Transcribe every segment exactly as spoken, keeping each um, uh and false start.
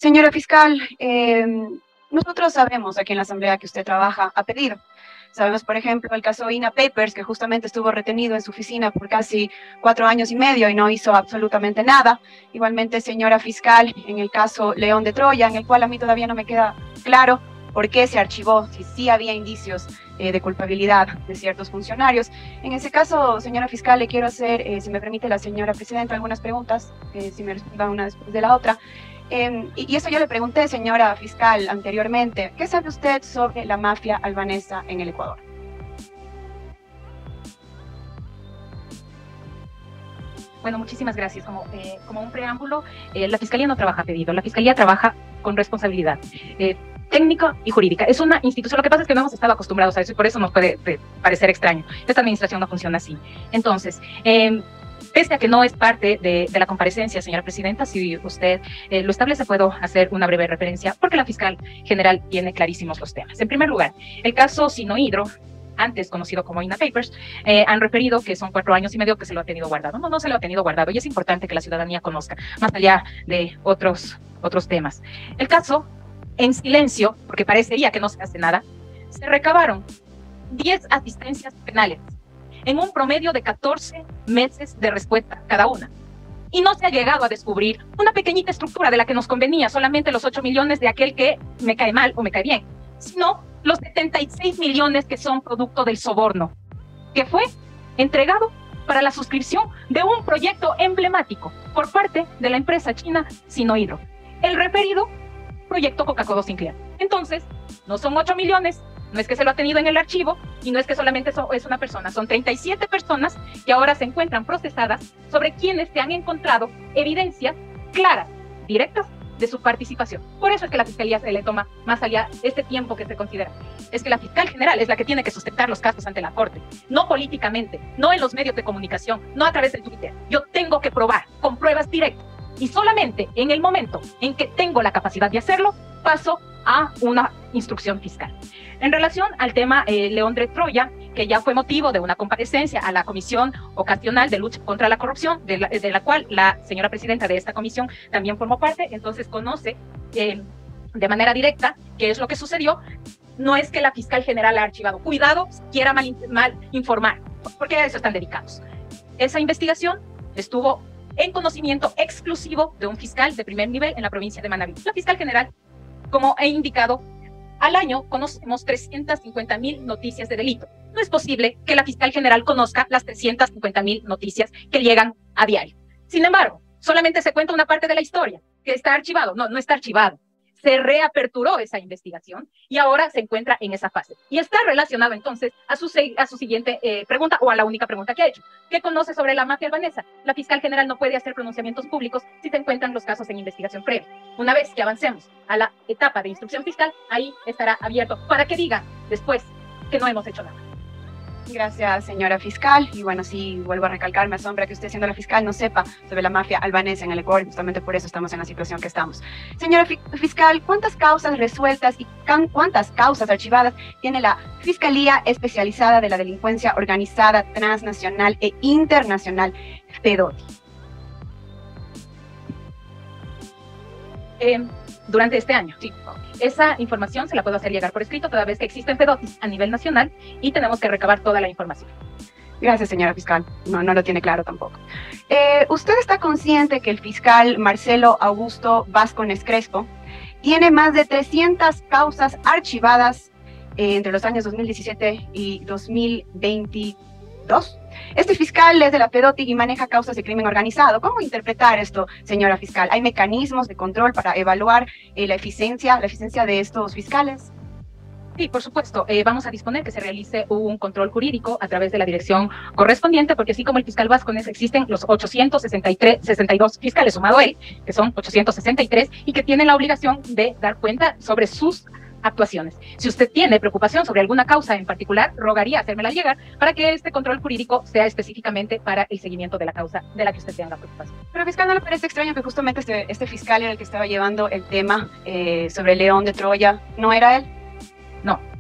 Señora fiscal, eh, nosotros sabemos aquí en la Asamblea que usted trabaja a pedido. Sabemos, por ejemplo, el caso INA Papers, que justamente estuvo retenido en su oficina por casi cuatro años y medio y no hizo absolutamente nada. Igualmente, señora fiscal, en el caso León de Troya, en el cual a mí todavía no me queda claro por qué se archivó, si sí había indicios eh, de culpabilidad de ciertos funcionarios. En ese caso, señora fiscal, le quiero hacer, eh, si me permite la señora presidenta, algunas preguntas, eh, si me respondan una después de la otra. Eh, y eso yo le pregunté, señora fiscal, anteriormente. ¿Qué sabe usted sobre la mafia albanesa en el Ecuador? Bueno, muchísimas gracias. Como, eh, como un preámbulo, eh, la Fiscalía no trabaja a pedido, la Fiscalía trabaja con responsabilidad eh, técnica y jurídica. Es una institución, lo que pasa es que no hemos estado acostumbrados a eso y por eso nos puede eh, parecer extraño. Esta administración no funciona así. Entonces, eh, pese a que no es parte de, de la comparecencia, señora presidenta, si usted eh, lo establece, puedo hacer una breve referencia, porque la fiscal general tiene clarísimos los temas. En primer lugar, el caso Sinohydro, antes conocido como INA Papers, eh, han referido que son cuatro años y medio que se lo ha tenido guardado. No, no se lo ha tenido guardado, y es importante que la ciudadanía conozca, más allá de otros, otros temas. El caso, en silencio, porque parecería que no se hace nada, se recabaron diez asistencias penales, en un promedio de catorce meses de respuesta cada una. Y no se ha llegado a descubrir una pequeñita estructura de la que nos convenía, solamente los ocho millones de aquel que me cae mal o me cae bien, sino los setenta y seis millones que son producto del soborno, que fue entregado para la suscripción de un proyecto emblemático por parte de la empresa china Sinohydro, el referido proyecto Coca-Cola Sinclair. Entonces, no son ocho millones, no es que se lo ha tenido en el archivo y no es que solamente es una persona, son treinta y siete personas que ahora se encuentran procesadas sobre quienes se han encontrado evidencias claras, directas, de su participación. Por eso es que la Fiscalía se le toma más allá este tiempo que se considera. Es que la fiscal general es la que tiene que sustentar los casos ante la Corte, no políticamente, no en los medios de comunicación, no a través de Twitter. Yo tengo que probar con pruebas directas y solamente en el momento en que tengo la capacidad de hacerlo, paso a una instrucción fiscal. En relación al tema eh, León de Troya, que ya fue motivo de una comparecencia a la Comisión Ocasional de Lucha contra la Corrupción, de la, de la cual la señora presidenta de esta comisión también formó parte, entonces conoce eh, de manera directa qué es lo que sucedió. No es que la fiscal general ha archivado. Cuidado, quiera mal, mal informar, porque a eso están dedicados. Esa investigación estuvo en conocimiento exclusivo de un fiscal de primer nivel en la provincia de Manabí. La fiscal general, como he indicado, al año conocemos trescientas cincuenta mil noticias de delito. No es posible que la fiscal general conozca las trescientas cincuenta mil noticias que llegan a diario. Sin embargo, solamente se cuenta una parte de la historia, que está archivado. No, no está archivado. Se reaperturó esa investigación y ahora se encuentra en esa fase. Y está relacionado entonces a su, a su siguiente eh, pregunta, o a la única pregunta que ha hecho. ¿Qué conoce sobre la mafia albanesa? La fiscal general no puede hacer pronunciamientos públicos si se encuentran los casos en investigación previa. Una vez que avancemos a la etapa de instrucción fiscal, ahí estará abierto para que diga después que no hemos hecho nada. Gracias, señora fiscal. Y bueno, sí, vuelvo a recalcar, me asombra que usted, siendo la fiscal, no sepa sobre la mafia albanesa en el Ecuador. Justamente por eso estamos en la situación que estamos. Señora fiscal, ¿cuántas causas resueltas y cuántas causas archivadas tiene la Fiscalía Especializada de la Delincuencia Organizada Transnacional e Internacional, FEDOTI? Eh, durante este año, sí. Esa información se la puedo hacer llegar por escrito, toda vez que existen FEDOTIs a nivel nacional y tenemos que recabar toda la información. Gracias, señora fiscal. No, no lo tiene claro tampoco. Eh, ¿Usted está consciente que el fiscal Marcelo Augusto Vázquez Crespo tiene más de trescientas causas archivadas eh, entre los años dos mil diecisiete y dos mil veintidós? Este fiscal es de la FEDOTI y maneja causas de crimen organizado. ¿Cómo interpretar esto, señora fiscal? ¿Hay mecanismos de control para evaluar eh, la eficiencia, la eficiencia de estos fiscales? Sí, por supuesto. Eh, vamos a disponer que se realice un control jurídico a través de la dirección correspondiente, porque así como el fiscal Vázquez, existen los ochocientos sesenta y tres, sesenta y dos fiscales, sumado él, que son ochocientos sesenta y tres, y que tienen la obligación de dar cuenta sobre sus actuaciones. Si usted tiene preocupación sobre alguna causa en particular, rogaría hacérmela llegar para que este control jurídico sea específicamente para el seguimiento de la causa de la que usted tenga preocupación. Pero, fiscal, ¿no le parece extraño que justamente este, este fiscal era el que estaba llevando el tema eh, sobre León de Troya? ¿No era él? No,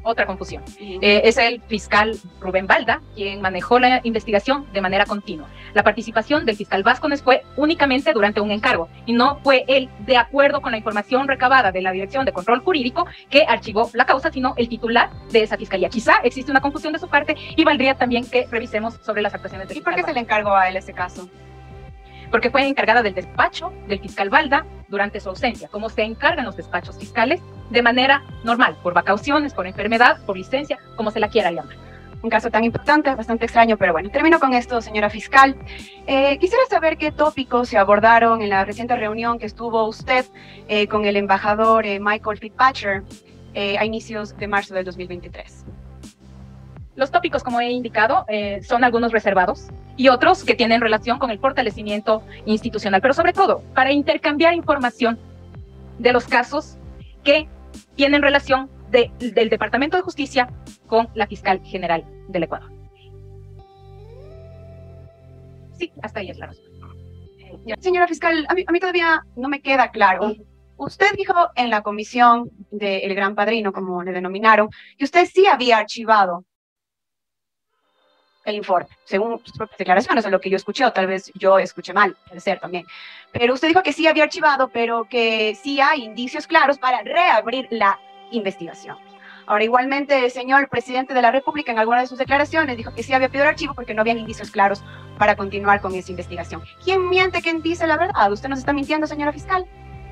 otra confusión. Eh, es el fiscal Rubén Balda quien manejó la investigación de manera continua. La participación del fiscal Vázquez fue únicamente durante un encargo y no fue él, de acuerdo con la información recabada de la Dirección de Control Jurídico, que archivó la causa, sino el titular de esa fiscalía. Quizá existe una confusión de su parte y valdría también que revisemos sobre las actuaciones del ¿Y por fiscal qué se Balda. le encargó a él ese caso? Porque fue encargada del despacho del fiscal Balda durante su ausencia, como se encargan los despachos fiscales de manera normal, por vacaciones, por enfermedad, por licencia, como se la quiera llamar. Un caso tan importante, bastante extraño, pero bueno, termino con esto, señora fiscal. Eh, quisiera saber qué tópicos se abordaron en la reciente reunión que estuvo usted eh, con el embajador eh, Michael Fitzpatrick eh, a inicios de marzo del dos mil veintitrés. Los tópicos, como he indicado, eh, son algunos reservados y otros que tienen relación con el fortalecimiento institucional, pero sobre todo para intercambiar información de los casos que tienen relación de, del Departamento de Justicia con la Fiscal General del Ecuador. Sí, hasta ahí es la respuesta. Señora fiscal, a mí, a mí todavía no me queda claro. Usted dijo en la comisión del Gran Padrino, como le denominaron, que usted sí había archivado el informe, según sus propias declaraciones, es lo que yo escuché, o tal vez yo escuché mal, puede ser también. Pero usted dijo que sí había archivado, pero que sí hay indicios claros para reabrir la investigación. Ahora, igualmente, el señor presidente de la República, en alguna de sus declaraciones, dijo que sí había pedido el archivo porque no habían indicios claros para continuar con esa investigación. ¿Quién miente? ¿Quién dice la verdad? ¿Usted nos está mintiendo, señora fiscal?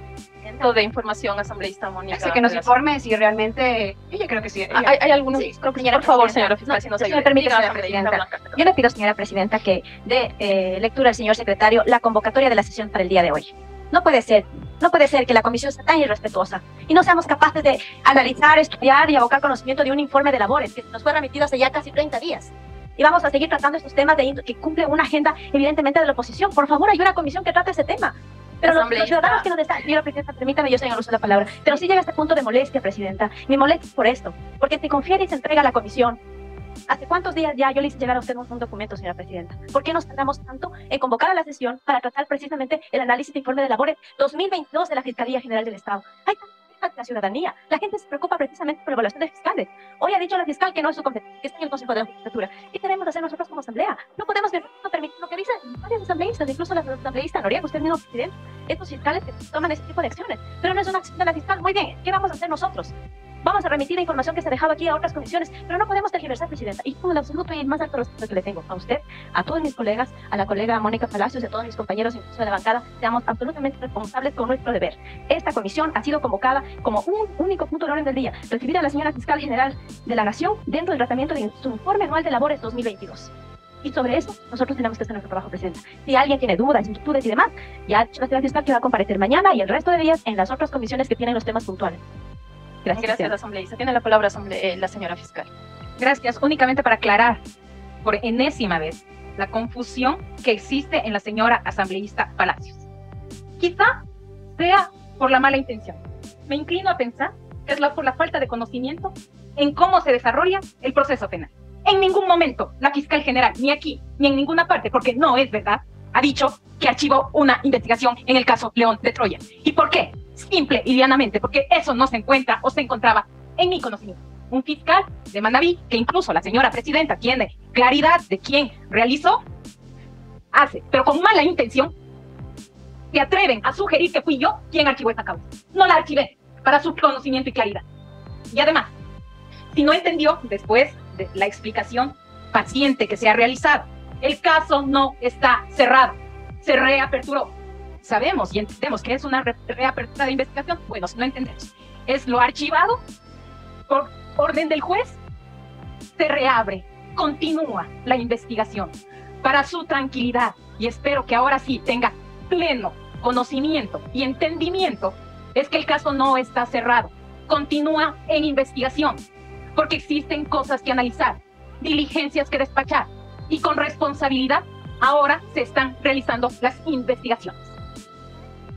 De información, asambleísta Mónica. Así que nos informe si realmente... Ella creo que sí. Ella... Hay, hay algunos... Sí, creo que señora por favor, presidenta. señora fiscal, No, si nos si me ayude. permite, Diga, señora asambleísta presidenta. Blanca. Yo le pido, señora presidenta, que dé eh, lectura al señor secretario la convocatoria de la sesión para el día de hoy. No puede ser, no puede ser que la comisión sea tan irrespetuosa y no seamos capaces de analizar, estudiar y abocar conocimiento de un informe de labores que nos fue remitido hace ya casi treinta días. Y vamos a seguir tratando estos temas de índole que cumple una agenda evidentemente de la oposición. Por favor, hay una comisión que trate ese tema. Pero los, los ciudadanos que nos están... Señora presidenta, permítame, yo soy en el uso de la palabra. Pero sí llega a este punto de molestia, presidenta. Me molesta por esto. Porque se confiere y se entrega a la comisión. ¿Hace cuántos días ya yo le hice llegar a usted un, un documento, señora presidenta? ¿Por qué nos tardamos tanto en convocar a la sesión para tratar precisamente el análisis de informe de labores dos mil veintidós de la Fiscalía General del Estado? Hay tanta la ciudadanía. La gente se preocupa precisamente por la evaluación de fiscales. Hoy ha dicho la fiscal que no es su competencia, que está en el Consejo de la Judicatura. ¿Qué debemos hacer nosotros como asamblea? No podemos permitir lo que dicen varios asambleístas, incluso la asambleísta Noriega, usted mismo, presidente, estos fiscales que toman ese tipo de acciones. Pero no es una acción de la fiscal. Muy bien, ¿qué vamos a hacer nosotros? Vamos a remitir la información que se ha dejado aquí a otras comisiones, pero no podemos tergiversar, presidenta. Y con el absoluto y el más alto respeto que le tengo a usted, a todos mis colegas, a la colega Mónica Palacios y a todos mis compañeros incluso de la bancada, seamos absolutamente responsables con nuestro deber. Esta comisión ha sido convocada como un único punto de orden del día, recibir a la señora fiscal general de la Nación dentro del tratamiento de su informe anual de labores dos mil veintidós. Y sobre eso, nosotros tenemos que hacer nuestro trabajo, presidenta. Si alguien tiene dudas, inquietudes y demás, ya ha dicho la señora fiscal que va a comparecer mañana y el resto de días en las otras comisiones que tienen los temas puntuales. Gracias, Gracias, asambleísta. Tiene la palabra asamble eh, la señora fiscal. Gracias. Únicamente para aclarar por enésima vez la confusión que existe en la señora asambleísta Palacios. Quizá sea por la mala intención. Me inclino a pensar que es la, por la falta de conocimiento en cómo se desarrolla el proceso penal. En ningún momento la fiscal general, ni aquí, ni en ninguna parte, porque no es verdad, ha dicho que archivó una investigación en el caso León de Troya. ¿Y por qué? Simple y llanamente, porque eso no se encuentra o se encontraba en mi conocimiento. Un fiscal de Manabí, que incluso la señora presidenta tiene claridad de quién realizó, hace, pero con mala intención, se atreven a sugerir que fui yo quien archivó esta causa. No la archivé para su conocimiento y claridad. Y además, si no entendió después de la explicación paciente que se ha realizado, el caso no está cerrado, se reaperturó. Sabemos y entendemos que es una re reapertura de investigación. Bueno, si no entendemos, es lo archivado por orden del juez, se reabre, continúa la investigación para su tranquilidad y espero que ahora sí tenga pleno conocimiento y entendimiento. Es que el caso no está cerrado, continúa en investigación porque existen cosas que analizar, diligencias que despachar y con responsabilidad ahora se están realizando las investigaciones.